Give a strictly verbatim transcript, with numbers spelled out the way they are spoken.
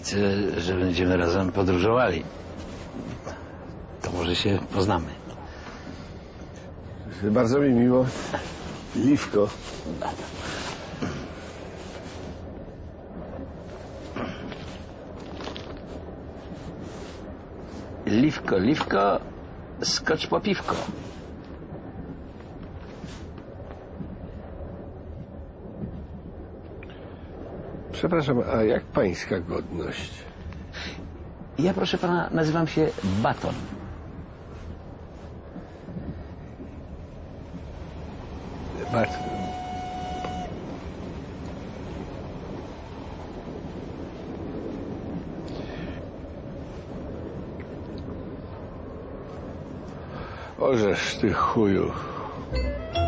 obiecę, że będziemy razem podróżowali. To może się poznamy. Bardzo mi miło. Liwko. Liwko, liwko, skocz po piwko. Przepraszam, a jak pańska godność? Ja, proszę pana, nazywam się Baton. Bardzo. Ożeż ty chuju.